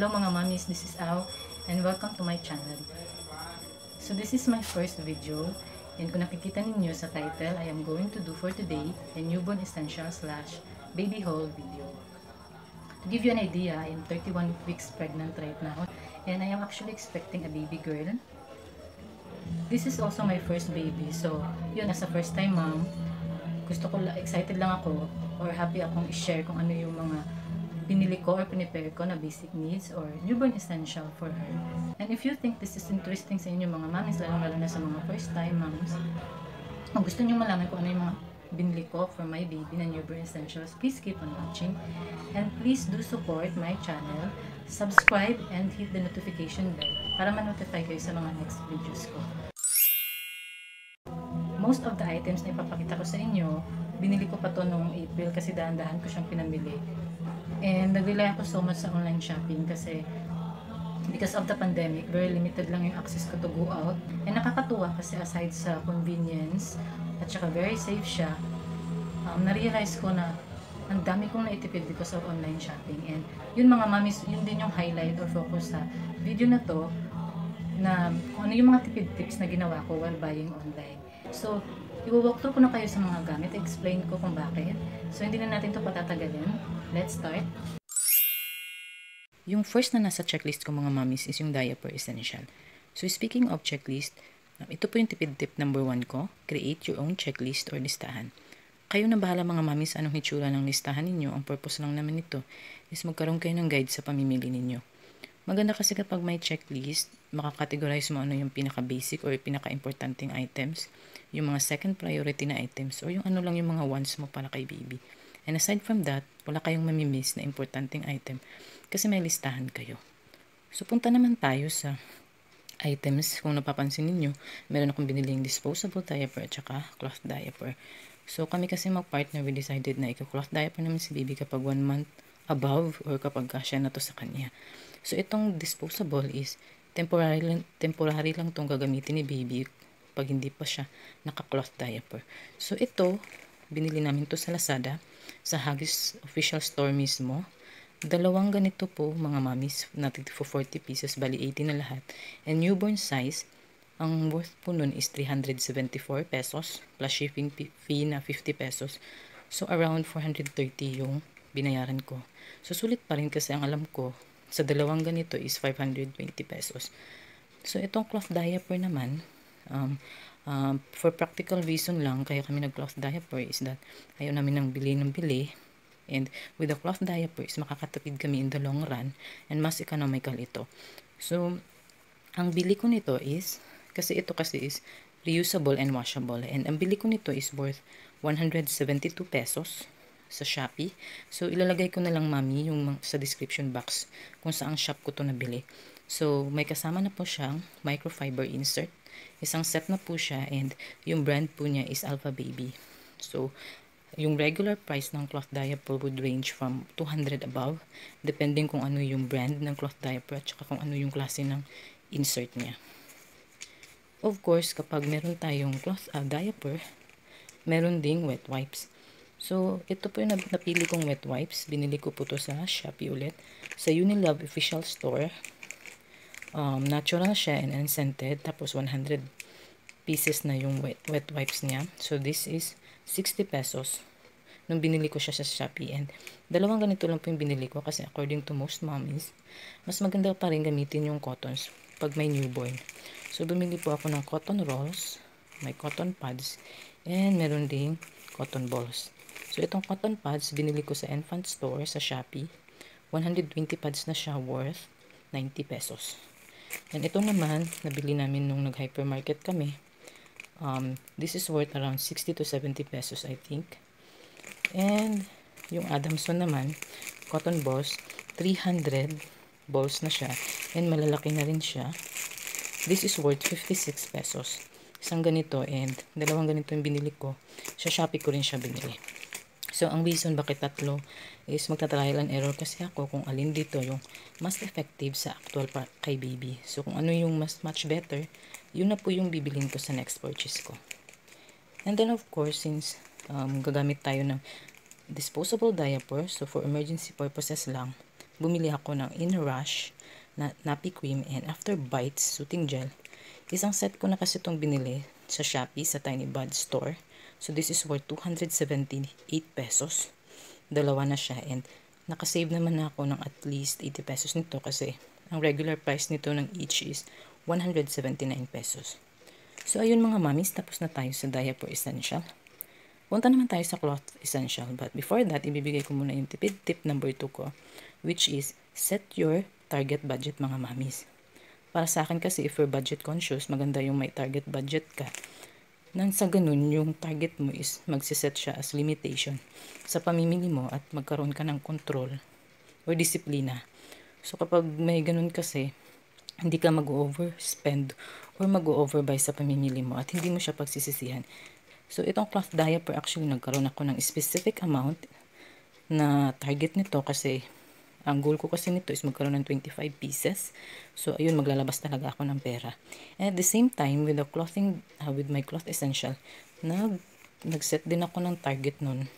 Hello mga mommies, this is Au and welcome to my channel. So this is my first video and kung nakikita ninyo sa title, I am going to do for today a newborn essential / baby haul video. To give you an idea, I am 31 weeks pregnant right now and I am actually expecting a baby girl. This is also my first baby, so yun, as a first time mom, excited lang ako or happy akong i-share kung ano yung mga binili ko or pinipare ko na basic needs or newborn essential for her. And if you think this is interesting sa inyo mga mommies, lalo na sa mga first time moms, kung gusto nyo malaman kung ano yung mga binili ko for my baby na newborn essentials, please keep on watching. And please do support my channel, subscribe and hit the notification bell para ma-notify kayo sa mga next videos ko. Most of the items na ipapakita ko sa inyo, binili ko pa to noong April kasi dahan-dahan ko siyang pinamili. And nag-rely ako so much sa online shopping kasi because of the pandemic, very limited lang yung access ko to go out. And nakakatuwa kasi aside sa convenience at saka very safe siya, na-realize ko na ang dami kong naitipid because of online shopping. And yun mga mamis, yun din yung highlight or focus sa video na to, na kung ano yung mga tipid tips na ginawa ko while buying online. So, i-walk through ko na kayo sa mga gamit, explain ko kung bakit. So, hindi na natin to patatagalin. Let's start. Yung first na nasa checklist ko mga mommies is yung diaper essential. So, speaking of checklist, ito po yung tipid tip number 1 ko. Create your own checklist or listahan. Kayo na bahala mga mommies anong hitsura ng listahan ninyo. Ang purpose lang naman nito is magkaroon kayo ng guide sa pamimili ninyo. Maganda kasi kapag may checklist, makakategorize mo ano yung pinaka-basic or pinaka-importanting items, yung mga second priority na items, or yung ano lang yung mga wants mo para kay baby. And aside from that, wala kayong mamimiss na importanting item kasi may listahan kayo. So, punta naman tayo sa items. Kung napapansin ninyo, meron akong biniling disposable diaper at saka cloth diaper. So, kami kasi mag-partner, we decided na i-cloth diaper naman si baby kapag 1 month above or kapag kasya na to sa kanya. So, itong disposable is temporary lang itong gagamitin ni baby pag hindi pa siya naka-cloth diaper. So, ito, binili namin to sa Lazada, sa Huggies official store mismo. Dalawang ganito po mga mommies, natin for 40 pieces, bali 80 na lahat. And newborn size, ang worth po nun is 374 pesos plus shipping fee na 50 pesos. So around 430 yung binayaran ko. So sulit pa rin kasi ang alam ko sa dalawang ganito is 520 pesos. So itong cloth diaper naman, for practical reason lang kaya kami nag-cloth diaper is that ayaw namin ng bili. And with the cloth diaper is makakatipid kami in the long run and mas economical ito. So, ang bili ko nito is, kasi ito is reusable and washable. And ang bili ko nito is worth 172 pesos sa Shopee. So, ilalagay ko na lang mami yung sa description box kung saang shop ko to nabili. So, may kasama na po siyang microfiber insert. Isang set na po siya and yung brand po niya is Alpha Baby. So, yung regular price ng cloth diaper would range from 200 above depending kung ano yung brand ng cloth diaper at saka kung ano yung klase ng insert niya. Of course, kapag meron tayong cloth diaper, meron ding wet wipes. So, ito po yung napili kong wet wipes. Binili ko po to sa Shopee ulit. Sa Unilove official store. Natural siya and unscented. Tapos 100 pieces na yung wet wipes niya. So, this is 60 pesos nung binili ko siya sa Shopee. And dalawang ganito lang po yung binili ko kasi according to most mommies, mas maganda pa rin gamitin yung cottons pag may newborn. So, bumili po ako ng cotton rolls, may cotton pads, and meron ding cotton balls. So, itong cotton pads, binili ko sa Infant Store sa Shopee. 120 pads na siya worth 90 pesos. And ito naman, nabili namin nung nag-hypermarket kami. This is worth around 60 to 70 pesos, I think. And yung Adamson naman, cotton balls, 300 balls na siya. And malalaki na rin siya. This is worth 56 pesos. Isang ganito and dalawang ganito yung binili ko. Sa Shopee ko rin siya binili. So, ang reason bakit tatlo is magta-trial and error kasi ako kung alin dito yung mas effective sa actual kay baby. So, kung ano yung mas much better, yun na po yung bibilin ko sa next purchase ko. And then, of course, since gagamit tayo ng disposable diaper, so for emergency purposes lang, bumili ako ng In Rush na nappy cream, and After Bites soothing gel. Isang set ko na kasi itong binili sa Shopee sa Tiny Bud Store. So this is worth 278 pesos. Dalawa na siya, and nakasave naman ako ng at least 80 pesos nito kasi ang regular price nito ng each is 179 pesos. So ayun mga mamis, tapos na tayo sa diaper essential. Punta naman tayo sa cloth essential, but before that, ibibigay ko muna yung tipid tip number 2 ko, which is set your target budget mga mamis. Para sa akin kasi, if you're budget conscious, maganda yung may target budget ka. Nang sa ganun, yung target mo is magsiset siya as limitation sa pamimili mo at magkaroon ka ng control or disiplina. So kapag may ganun kasi, hindi ka mag-overspend or mag-overbuy sa pamimili mo at hindi mo siya pagsisisihan. So itong cloth diaper, actually nagkaroon ako ng specific amount na target nito kasi ang goal ko kasi nito is magkaroon ng 25 pieces. So ayun, maglalabas talaga ako ng pera. And at the same time, with the clothing, with my cloth essential, nag-set din ako ng target nun.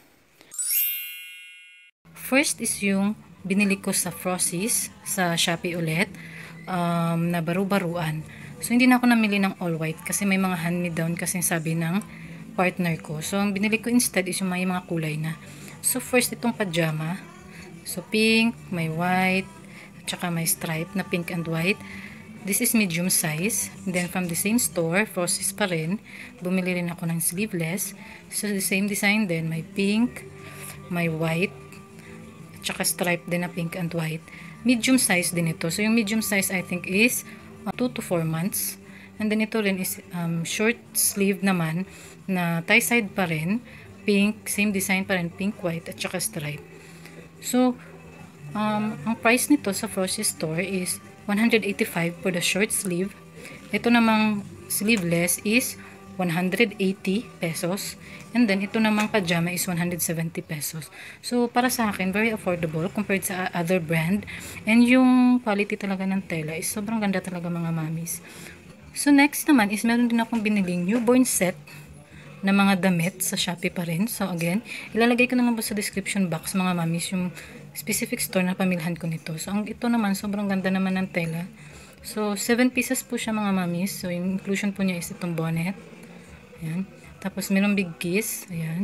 First is yung binili ko sa Frosties sa Shopee ulit, na baru-baruan. So hindi na ako namili ng all white kasi may mga hand-me-down kasi sabi ng partner ko. So ang binili ko instead is yung may mga kulay na. So first itong pajama. So pink, may white, at saka may stripe na pink and white. This is medium size. And then from the same store, Frosties pa rin, bumili rin ako ng sleeveless. So the same design din, may pink, may white, at saka stripe din na pink and white. Medium size din ito. So yung medium size I think is 2 to 4 months. And then ito rin is short sleeve naman na tie side pa rin, pink, same design pa rin, pink, white, at saka stripe. So, ang price nito sa Frosty Store is 185 for the short sleeve. Ito namang sleeveless is 180 pesos. And then, ito namang pajama is 170 pesos. So, para sa akin, very affordable compared sa other brand. And yung quality talaga ng tela is sobrang ganda talaga mga mamis. So, next naman is meron din akong biniling newborn set na mga damit sa Shopee pa rin. So again, ilalagay ko na lang po sa description box mga mamis yung specific store na pamilhan ko nito. So ang ito naman, sobrang ganda naman ng tela. So 7 pieces po siya mga mamis. So yung inclusion po niya is itong bonnet. Ayan. Tapos meron big kiss. Ayan.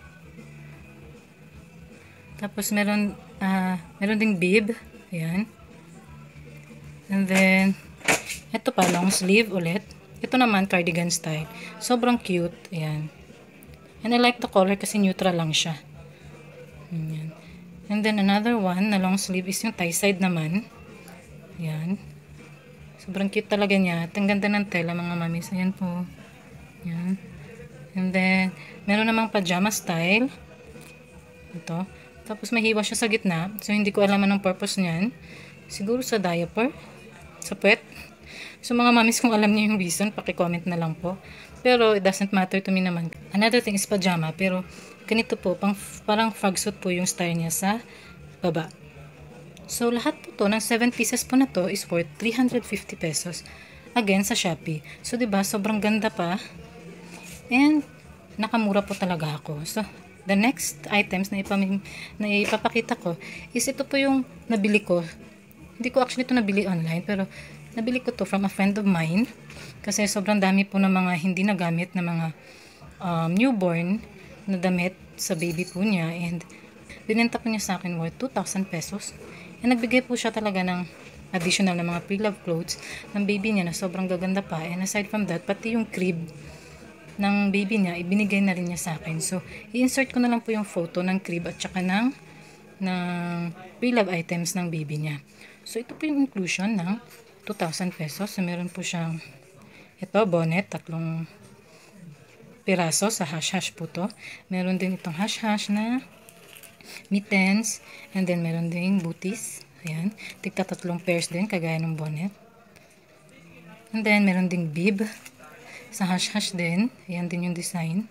Tapos meron ding bib. Ayan. And then, ito pa, long sleeve ulit. Ito naman, cardigan style. Sobrang cute. Ayan. And I like the color kasi neutral lang siya. Ayan. And then another one na long sleeve is yung tie side naman. Ayan. Sobrang cute talaga niya. At ang ganda ng tela mga mamis. Ayan po. Ayan. And then, meron namang pajama style. Ito. Tapos may hiwa siya sa gitna. So hindi ko alam anong purpose niyan. Siguro sa diaper. Sa puwet. So mga mamis, kung alam niyo yung reason, paki-comment na lang po. Pero it doesn't matter to me naman. Another thing is pajama, pero ganito po, parang frog suit po yung style niya sa baba. So lahat po to, ng 7 pieces po na to is worth 350 pesos. Again, sa Shopee. So 'di ba, sobrang ganda pa. And nakamura po talaga ako. So the next items na ipapakita ko is ito po yung nabili ko. Hindi ko actually ito nabili online, pero nabili ko to from a friend of mine kasi sobrang dami po ng mga hindi nagamit na mga newborn na damit sa baby po niya, and binenta po niya sa akin worth 2,000 pesos. And nagbigay po siya talaga ng additional na mga pre-love clothes ng baby niya na sobrang gaganda pa. And aside from that, pati yung crib ng baby niya, ibinigay na rin niya sa akin. So, i-insert ko na lang po yung photo ng crib at saka ng pre-love items ng baby niya. So, ito po yung inclusion ng 2,000 pesos. So, meron po siyang ito, bonnet, 3 piraso sa hash-hash po to. Meron din itong hash-hash na mittens, and then meron din booties. Ayan, tigta 3 pairs din, kagaya ng bonnet. And then, meron ding bib sa hash-hash din. Ayan din yung design.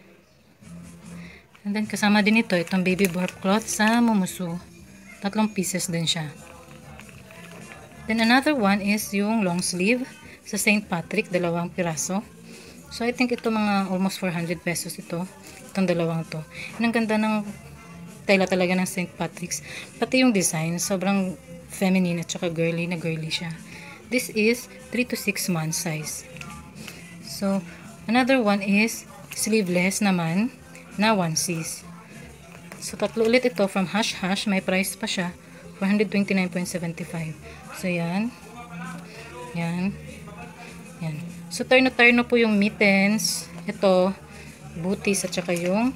And then, kasama din ito, itong baby burp cloth sa mumusu. 3 pieces din siya. Then another one is yung long sleeve sa St. Patrick, 2 piraso. So I think ito mga almost 400 pesos ito. Itong dalawang to. And ang ganda ng tela talaga ng St. Patrick's. Pati yung design, sobrang feminine at saka girly na girly siya. This is 3 to 6 months size. So, another one is sleeveless naman na onesies. So, tatlo ulit ito from Hush Hush. May price pa siya. 429.75. So, yan. Yan. Yan. So, turno-turno po yung mittens. Ito, booties at saka yung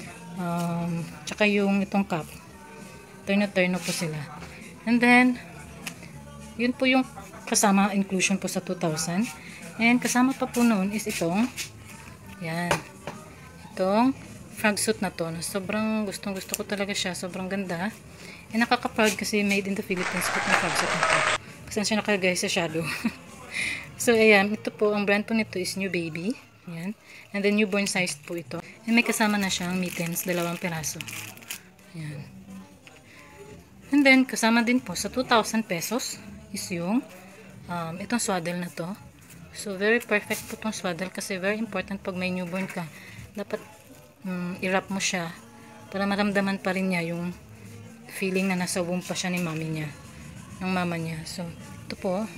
itong cup. Turno-turno po sila. And then, yun po yung kasama inclusion po sa 2,000. And kasama pa po noon is itong yan. Itong frog suit na to. Sobrang gustong-gusto ko talaga siya. Sobrang ganda. And nakaka-proud kasi made in the Philippines po itong frog suit na to. Pasensya na kayo guys sa shadow. So, ayan. Ito po, ang brand po nito is New Baby. Ayan. And then, newborn sized po ito. And may kasama na siyang mittens, 2 piraso. Ayan. And then, kasama din po sa 2,000 pesos is yung itong swaddle na to. So, very perfect po itong swaddle kasi very important pag may newborn ka. Dapat i-wrap mo siya para maramdaman pa rin niya yung feeling na nasa womb pa siya ni mami niya, ng mama niya. So, ito po.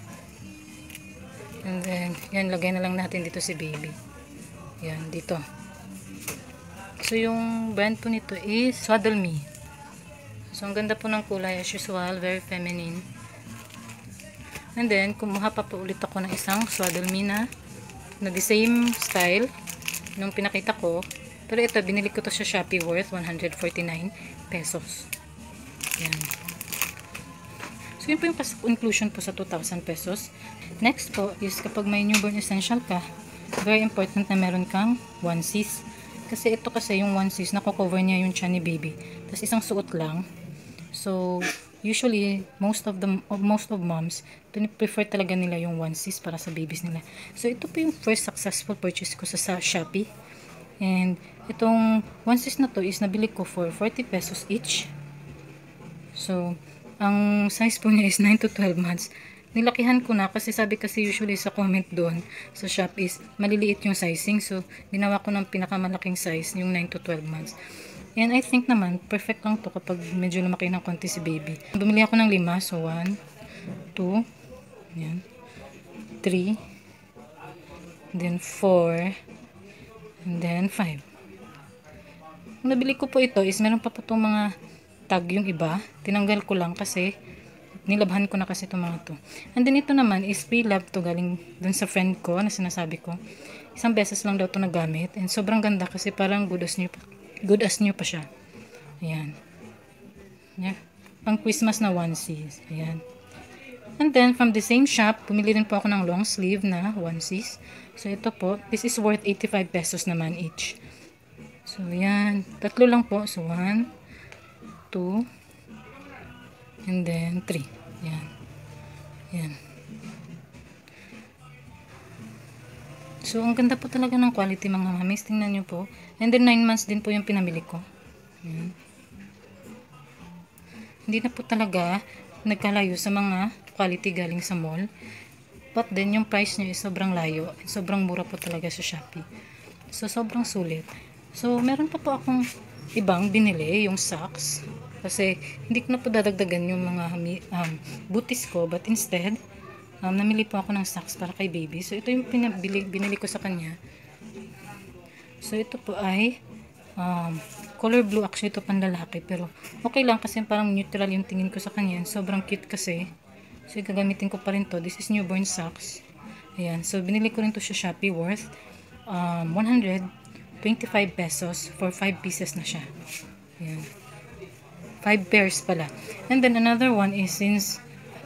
And then, yan, lagay na lang natin dito si baby. Yan, dito. So, yung brand po nito is Swaddle Me. So, ang ganda po ng kulay as usual, very feminine. And then, kumuha pa po ulit ako ng isang Swaddle Me na the same style nung pinakita ko. Pero ito, binili ko to sa Shopee worth 149 pesos. Yan. So, yun po yung inclusion po sa 2,000 pesos. Next po is kapag may newborn essential ka, very important na meron kang onesies. Kasi ito kasi yung onesies, nako-cover niya yung tiyan ni baby. Tapos isang suot lang. So, usually, most of moms, prefer talaga nila yung onesies para sa babies nila. So, ito po yung first successful purchase ko sa Shopee. And, itong onesies na to is nabili ko for 40 pesos each. So, ang size po niya is 9 to 12 months. Nilakihan ko na kasi sabi kasi usually sa comment doon sa shop is maliliit yung sizing. So, ginawa ko ng pinakamalaking size, yung 9 to 12 months. And I think naman, perfect lang to kapag medyo lumaki ng konti si baby. Bumili ako ng 5. So, 1, 2, yan, 3, then 4, and then 5. Nabili ko po ito is meron pa po itong mga tag yung iba. Tinanggal ko lang kasi nilabhan ko na kasi itong mga to. And then ito naman is pre-lab to galing dun sa friend ko na sinasabi ko. Isang beses lang daw ito nagamit. And sobrang ganda kasi parang good as new pa siya. Ayan. Yeah. Pang Christmas na onesies. Ayan. And then from the same shop, pumili rin po ako ng long sleeve na onesies. So ito po, this is worth 85 pesos naman each. So ayan. 3 lang po. So 1, 2, and then 3. Yan. Yan. So, ang ganda po talaga ng quality mga mamis. Tingnan nyo po. And then 9 months din po yung pinamili ko. Yan. Hindi na po talaga nagkalayo sa mga quality galing sa mall. But then, yung price nyo is sobrang layo. Sobrang mura po talaga sa Shopee. So, sobrang sulit. So, meron pa po akong ibang binili, yung socks. Kasi, hindi ko na po dadagdagan yung mga booties ko. But instead, namili po ako ng socks para kay baby. So, ito yung binili ko sa kanya. So, ito po ay color blue. Actually, ito panlalaki. Pero, okay lang kasi parang neutral yung tingin ko sa kanya. Sobrang cute kasi. So, gagamitin ko pa rin to. This is newborn socks. Ayan. So, binili ko rin to sa Shopee worth 125 pesos for 5 pieces na siya. Ayan. 5 pairs pala. And then another one is since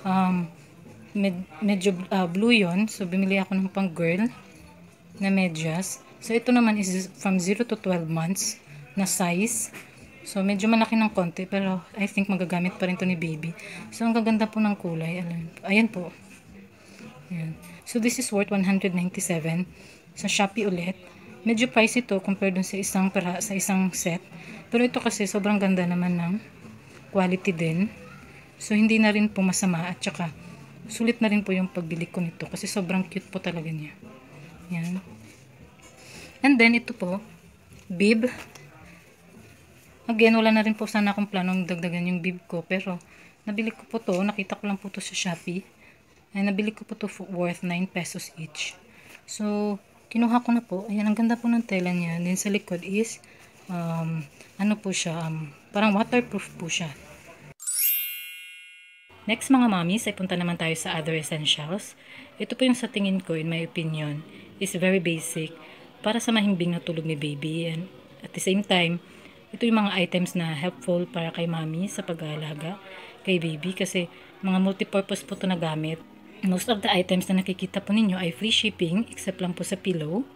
medyo blue yon, so bumili ako ng pang girl na medyas. So ito naman is from 0 to 12 months na size. So medyo malaki ng konti pero I think magagamit pa rin to ni baby. So ang gaganda po ng kulay. Ayan po. Ayan. So this is worth 197 sa Shopee ulit. Medyo pricey to compared dun sa isang set. Pero ito kasi sobrang ganda naman ng quality din. So, hindi na rin po masama at saka sulit na rin po yung pagbili ko nito kasi sobrang cute po talaga niya. Yan. And then, ito po, bib. Again, wala na rin po sana akong planong dagdagan yung bib ko, pero nabili ko po to, nakita ko lang po to sa Shopee. Ay, nabili ko po to worth 9 pesos each. So, kinuha ko na po. Ayan, ang ganda po ng tela niya. Then sa likod is, ano po siya, parang waterproof po siya. Next mga mommies, ay punta naman tayo sa other essentials. Ito po yung sa tingin ko, in my opinion, is very basic para sa mahimbing na tulog ni baby. And at the same time, ito yung mga items na helpful para kay mommy sa pag-aalaga kay baby kasi mga multipurpose po ito na gamit. Most of the items na nakikita po ninyo ay free shipping except lang po sa pillow.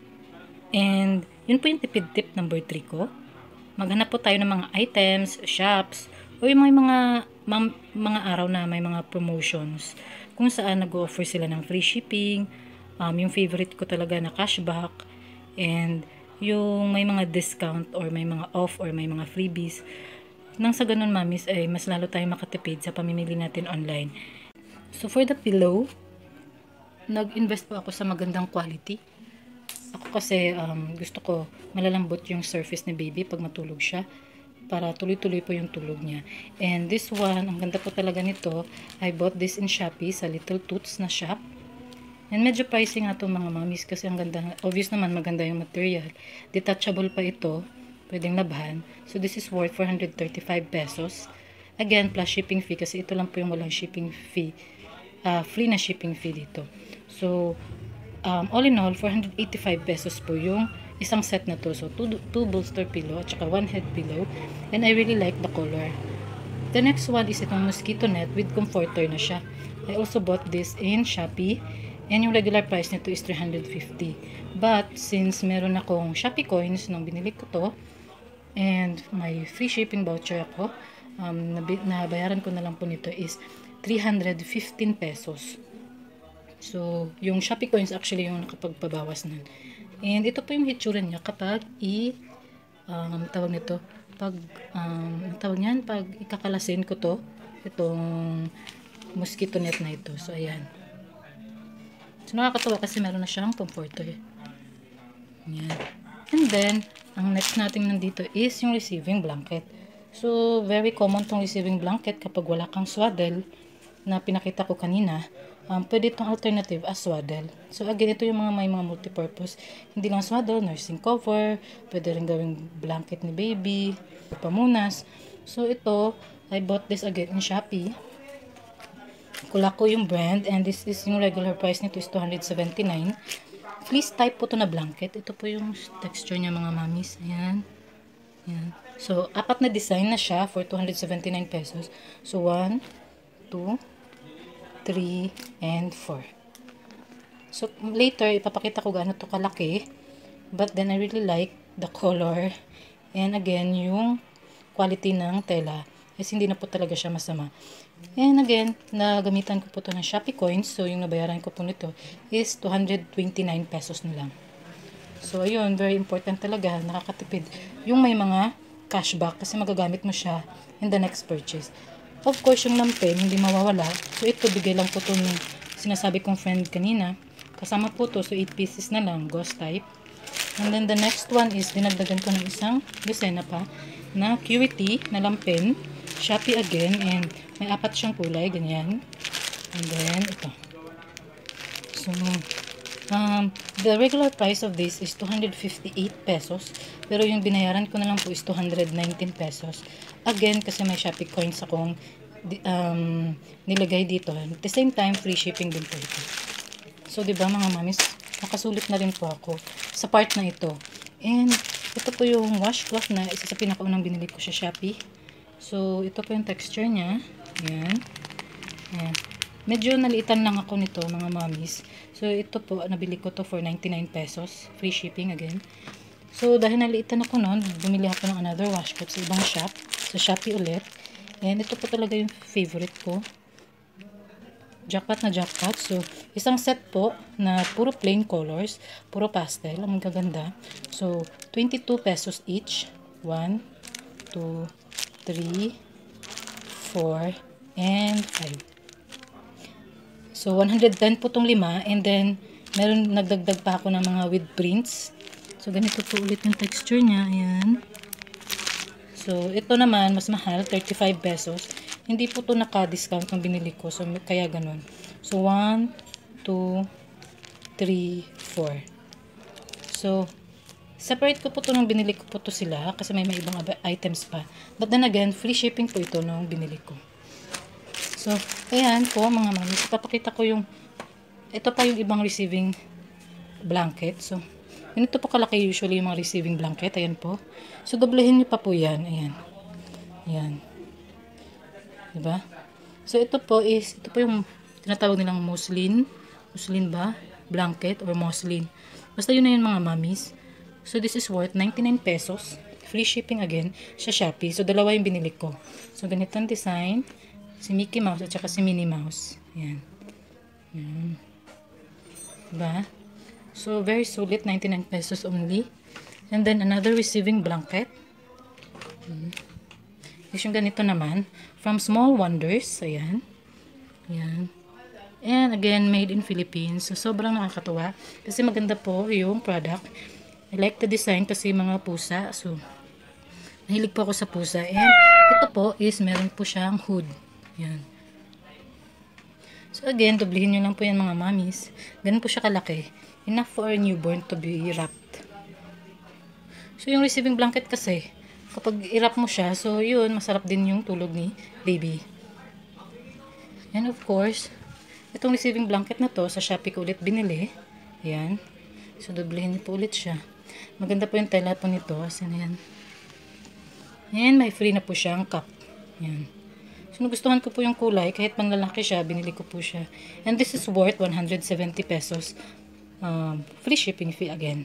And yun po yung tipid tip number 3 ko. Maghanap po tayo ng mga items, shops, o yung mga araw na may mga promotions kung saan nag-offer sila ng free shipping, yung favorite ko talaga na cashback, and yung may mga discount or may mga off or may mga freebies. Nang sa ganun mamis ay mas lalo tayong makatipid sa pamimili natin online. So for the pillow, nag-invest po ako sa magandang quality. Ako kasi gusto ko malalambot yung surface ni baby pag matulog siya para tuloy-tuloy po yung tulog niya. And this one, ang ganda po talaga nito. I bought this in Shopee sa Little Toots na shop. And medyo pricey nga ito mga mamis kasi ang ganda. Obvious naman maganda yung material. Detachable pa ito. Pwedeng labhan. So this is worth 435 pesos. Again, plus shipping fee kasi ito lang po yung walang shipping fee. Free na shipping fee dito. So, all in all, 485 pesos po yung isang set na to. So, two bolster pillow at saka one head pillow. And I really like the color. The next one is itong mosquito net with comforter na siya. I also bought this in Shopee. And yung regular price nito is 350. But, since meron akong Shopee coins nung binili ko to, and may free shipping voucher ako, nabayaran ko na lang po nito is 315 pesos. So, yung Shopee coins actually yung nakapagpabawas nun. And ito po yung hitsura niya kapag tawag nito, tawag niyan, pag ikakalasin ko to, itong mosquito net na ito. So, ayan. So, nakakatawa kasi meron na siyang comforter. Ayan. And then, ang next natin nandito is yung receiving blanket. So, very common tong receiving blanket kapag wala kang swaddle na pinakita ko kanina. Pwede itong alternative as swaddle. So, again, ito yung may mga multipurpose. Hindi lang swaddle, nursing cover, pwede rin gawing blanket ni baby, pamunas. So, ito, I bought this again in Shopee. Kulako yung brand, and this is yung regular price nito is 279. Fleece type po to na blanket. Ito po yung texture niya mga mamis. Ayan. Ayan. So, 4 na design na siya for 279 pesos. So, 1, 2, 3, and 4. So, later, ipapakita ko gaano to kalaki. But then, I really like the color. And again, yung quality ng tela. Kasi hindi na po talaga siya masama. And again, nagamitan ko po to ng Shopee coins. So, yung nabayaran ko po nito is 229 pesos na lang. So, ayun, very important talaga. Nakakatipid. Yung may mga cashback kasi magagamit mo siya in the next purchase. Of course, yung lampin, hindi mawawala. So, ito, bigay lang po to ng sinasabi kong friend kanina. Kasama po to. So, 8 pieces na lang. Ghost type. And then, the next one is, dinagdagan ko ng isang dosena pa na Curity na lampin. Shopee again, and may 4 siyang kulay, ganyan. And then, ito. So, the regular price of this is 258 pesos. Pero yung binayaran ko na lang po is 219 pesos. Again, kasi may Shopee coins akong nilagay dito. At the same time, free shipping din po ito. So, diba mga mamis, nakasulit na rin po ako sa part na ito. And, ito po yung washcloth na isa sa pinakaunang binili ko sa Shopee. So, ito po yung texture niya. Ayan. Ayan. Medyo naliitan lang ako nito, mga mommies. So, ito po, nabili ko to for 99 pesos. Free shipping again. So, dahil naliitan ako noon, bumili ako ng another washcloth sa ibang shop. Sa Shopee ulit. And ito po talaga yung favorite ko. Jackpot na jackpot. So, isang set po na puro plain colors. Puro pastel. Ang gaganda. So, 22 pesos each. 1, 2, 3, 4, and 5. So, 110 po itong 5. And then, meron nagdagdag pa ako ng mga with prints. So, ganito po ulit yung texture niya. Ayan. So, ito naman, mas mahal, 35 pesos. Hindi po to naka-discount ng binili ko. So, kaya ganun. So, 1, 2, 3, 4. So, separate ko po to nung binili ko po to sila. Kasi may ibang items pa. But then again, free shipping po ito nung binili ko. So, ayan po mga mami. Papakita ko yung, ito pa yung ibang receiving blanket. So, ganito po kalaki usually yung mga receiving blanket. Ayan po. So, doblehin nyo pa po yan. Ayan. Ayan. Diba? So, ito po yung tinatawag nilang muslin. Muslin ba? Blanket or muslin. Basta yun na yun mga mamis. So, this is worth 99 pesos. Free shipping again sa Shopee. So, dalawa yung binili ko. So, ganitong design. Si Mickey Mouse at saka si Minnie Mouse. Ayan. Ayan. Diba? So, very solid. 99 pesos only. And then, another receiving blanket. Is yung ganito naman. From Small Wonders. Ayan. Ayan. And again, made in Philippines. So, sobrang nakakatuwa. Kasi maganda po yung product. I like the design kasi mga pusa. So, nahilig po ako sa pusa. And ito po is meron po siyang hood. Ayan. So, again, doblihin nyo lang po yan mga mamis. Ganun po siya kalaki. Enough for a newborn to be wrapped. So, yung receiving blanket kasi, kapag i-wrap mo siya, so yun, masarap din yung tulog ni baby. And of course, itong receiving blanket na to, sa Shopee ko ulit binili. Ayan. So, doblihin niyo po ulit siya. Maganda po yung tela po nito. Asan yan? And may free na po siyang cup. Ayan. So, nagustuhan ko po yung kulay. Kahit panlalaki siya, binili ko po siya. And this is worth 170 pesos. Free shipping fee again.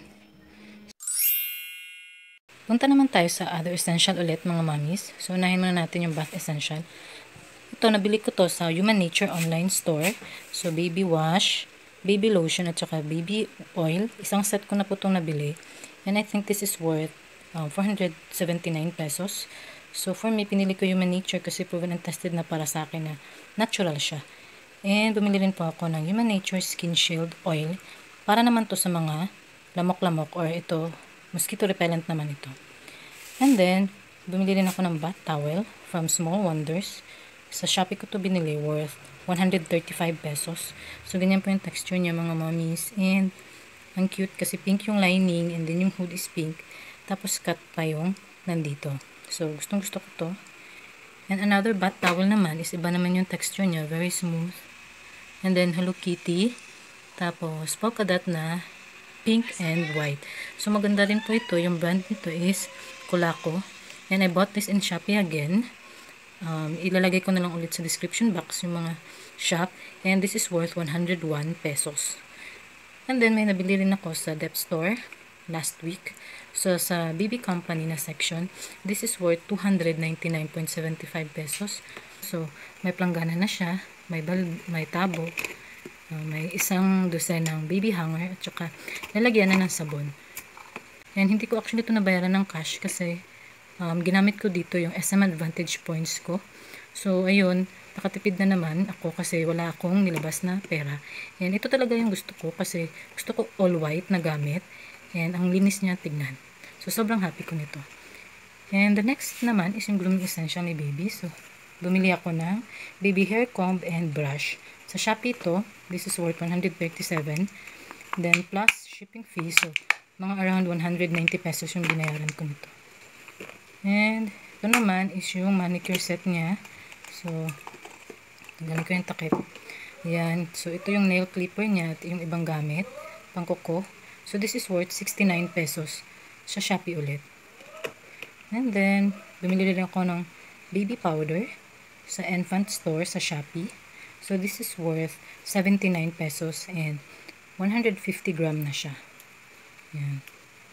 Punta naman tayo sa other essential ulit mga mamis. So, unahin muna natin yung bath essential. Ito, nabili ko to sa Human Nature online store. So, baby wash, baby lotion, at saka baby oil. Isang set ko na po itong nabili. And I think this is worth 479 pesos. So, for me, pinili ko Human Nature kasi proven and tested na para sa akin na natural siya. And, bumili rin po ako ng Human Nature Skin Shield Oil. Para naman to sa mga lamok-lamok or ito, mosquito repellent naman ito. And then, bumili rin ako ng bath towel from Small Wonders. Sa Shopee ko to binili, worth 135 pesos. So, ganyan po yung texture niya mga mommies. And, ang cute kasi pink yung lining and then yung hood is pink. Tapos, cut pa yung nandito. So, gustong gusto ko to. And another bath towel naman is iba naman yung texture niya. Very smooth. And then, Hello Kitty. Tapos, polka dot na pink and white. So, maganda rin po ito. Yung brand nito is Kulako. And I bought this in Shopee again. Ilalagay ko na lang ulit sa description box yung mga shop. And this is worth 101 pesos. And then, may nabili rin ako sa Dep Store last week. So, sa BB Company na section, this is worth 299.75 pesos. So, may planggana na siya. May tabo. May isang dosen ng baby hanger. At saka, lalagyan na ng sabon. And hindi ko actually ito nabayaran ng cash kasi ginamit ko dito yung SM Advantage points ko. So, ayun, nakatipid na naman ako kasi wala akong nilabas na pera. And ito talaga yung gusto ko kasi gusto ko all white na gamit. And ang linis niya tignan. So, sobrang happy ko nito. And the next naman is yung grooming essential ni baby. So, bumili ako ng baby hair comb and brush. Sa Shopee to, this is worth 137. Then, plus shipping fee. So, mga around 190 pesos yung binayaran ko nito. And, ito naman is yung manicure set niya. So, tanggalin ko yung takip. Ayan. So, ito yung nail clipper niya at yung ibang gamit. Pangkuko. So, this is worth 69 pesos sa Shopee ulit. And then, bumili rin ako ng baby powder sa Infant Store sa Shopee. So, this is worth 79 pesos and 150 gram na siya. Ayan.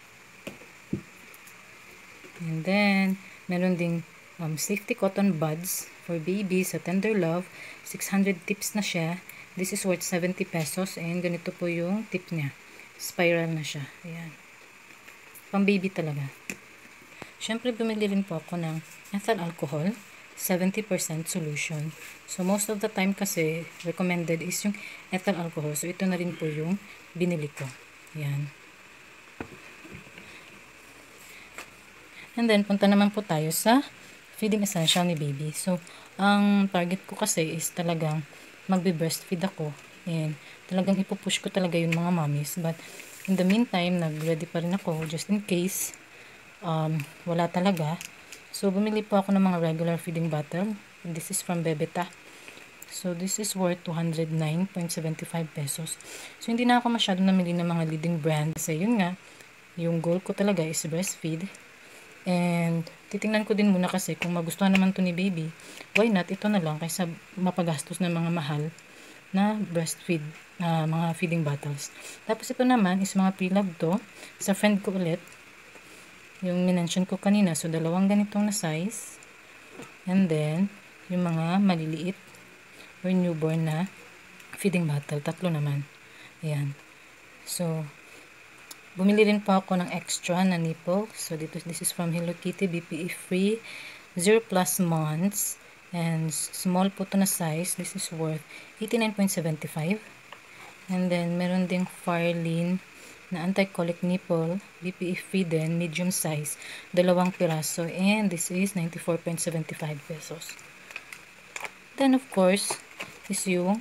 And then, meron ding safety cotton buds for babies sa Tender Love. 600 tips na siya. This is worth 70 pesos and ganito po yung tip niya. Spiral na siya. Ayan. Pang baby talaga. Siyempre, bumili rin po ako ng ethyl alcohol. 70% solution. So, most of the time kasi, recommended is yung ethyl alcohol. So, ito na rin po yung binili ko. Ayan. And then, punta naman po tayo sa feeding essential ni baby. So, ang target ko kasi is talagang magbe-breastfeed ako. And talagang ipupush ko talaga yung mga mommies. But, in the meantime, nag-ready pa rin ako just in case wala talaga. So, bumili po ako ng mga regular feeding bottle. This is from Bebeta. So, this is worth 209.75 pesos. So, hindi na ako masyado namili ng mga leading brand. Kasi yun nga, yung goal ko talaga is breastfeed. And, titingnan ko din muna kasi kung magustuhan naman to ni baby, why not? Ito na lang kaysa mapagastos ng mga mahal na breastfeed, mga feeding bottles. Tapos, ito naman is mga pre-love to. Sa friend ko ulit, yung minention ko kanina. So, dalawang ganitong na size. And then, yung mga maliliit or newborn na feeding bottle. Tatlo naman. Ayan. So, bumili rin po ako ng extra na nipple. So, this is from Hello Kitty, BPE free, 0+ months. And small po to na size. This is worth 89.75. And then, meron ding Farlene na anti-colic nipple, BPE free din, medium size, 2 piraso. And this is 94.75 pesos. Then, of course, is yung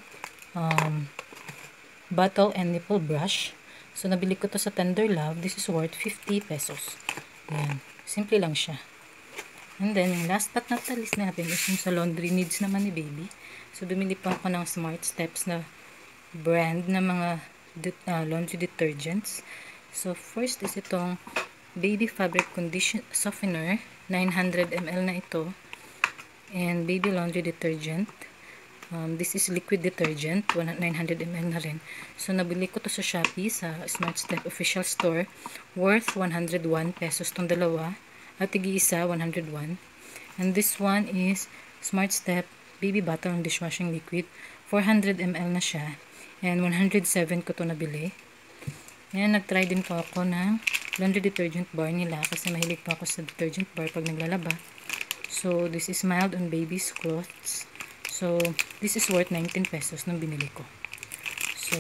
bottle and nipple brush. So, nabili ko to sa Tender Love. This is worth 50 pesos. Ayan. Simple lang siya. And then, yung last but not the least natin is yung sa laundry needs naman ni baby. So, bumili pa ako ng Smart Steps na brand na mga laundry detergents. So, first is itong Baby Fabric Condition Softener. 900 ml na ito. And Baby Laundry Detergent. This is liquid detergent, 900 ml na rin. So, nabili ko to sa Shopee, sa Smart Step official store, worth 101 pesos tong dalawa, at tig-isa 101. And this one is Smart Step Baby Bottle and Dishwashing Liquid, 400 ml na siya, and 107 ko to nabili. Ayan, nag-try din po ako ng laundry detergent bar nila, kasi mahilig po ako sa detergent bar pag naglalaba. So, this is mild on baby's clothes. So, this is worth 19 pesos nung binili ko. So,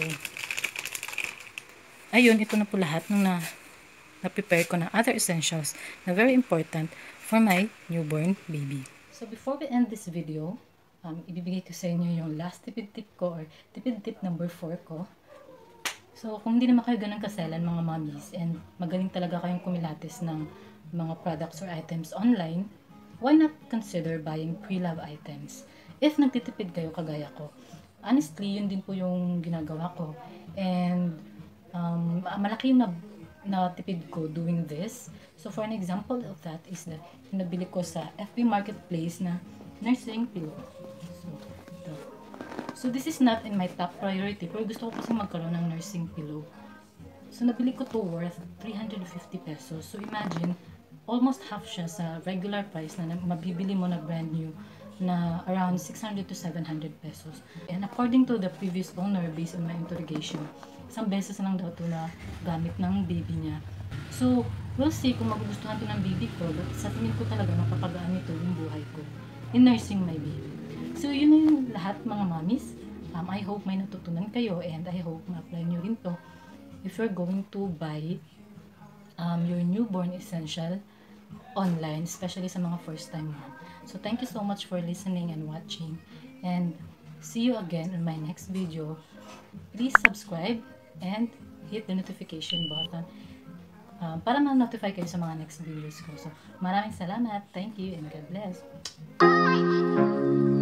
ayun, ito na po lahat ng na-prepare ko na other essentials na very important for my newborn baby. So, before we end this video, ibibigay ko sa inyo yung last tipid tip ko, or tipid tip number 4 ko. So, kung hindi naman kayo ganun kaselan mga mommies, and magaling talaga kayong kumilatis ng mga products or items online, why not consider buying pre-love items? If nagtitipid kayo kagaya ko, honestly, yun din po yung ginagawa ko. And malaki yung natipid ko doing this. So, for an example of that is that yung nabili ko sa FB Marketplace na nursing pillow. So, ito. So, this is not in my top priority, pero gusto ko kasi magkaroon ng nursing pillow. So, nabili ko to worth 350 pesos. So, imagine, almost half siya sa regular price na mabibili mo na brand new, na around 600 to 700 pesos. And according to the previous owner, based on my interrogation, isang beses lang daw ito na gamit ng baby niya. So, we'll see kung magugustuhan ito ng baby ko, but sa tingin ko talaga mapapagaan nito yung buhay ko in nursing my baby. So, yun na yung lahat mga mommies. I hope may natutunan kayo, and I hope ma-apply nyo rin to if you're going to buy your newborn essential online, especially sa mga first time mom. So, thank you so much for listening and watching. And see you again in my next video. Please subscribe and hit the notification button para ma-notify kayo sa mga next videos ko. So, maraming salamat. Thank you and God bless.